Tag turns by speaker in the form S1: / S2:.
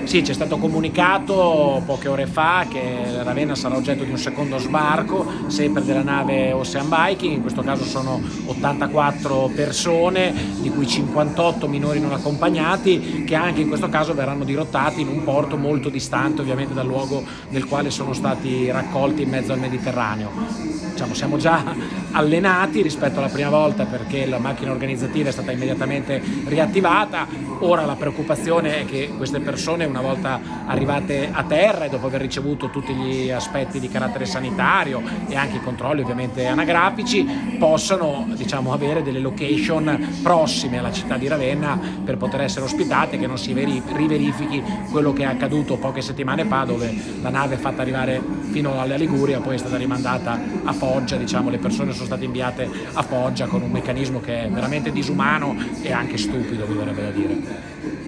S1: Sì, ci è stato comunicato poche ore fa che Ravenna sarà oggetto di un secondo sbarco, sempre della nave Ocean Viking. In questo caso sono 84 persone, di cui 58 minori non accompagnati, che anche in questo caso verranno dirottati in un porto molto distante ovviamente dal luogo nel quale sono stati raccolti in mezzo al Mediterraneo. Diciamo, siamo già allenati rispetto alla prima volta perché la macchina organizzativa è stata immediatamente riattivata. Ora la preoccupazione è che queste persone, una volta arrivate a terra e dopo aver ricevuto tutti gli aspetti di carattere sanitario e anche i controlli ovviamente anagrafici, possano, diciamo, avere delle location prossime alla città di Ravenna per poter essere ospitate, che non si riverifichi quello che è accaduto poche settimane fa, dove la nave è fatta arrivare fino alla Liguria, poi è stata rimandata a Foggia. Diciamo, le persone sono state inviate a Foggia con un meccanismo che è veramente disumano e anche stupido, mi verrebbe da dire.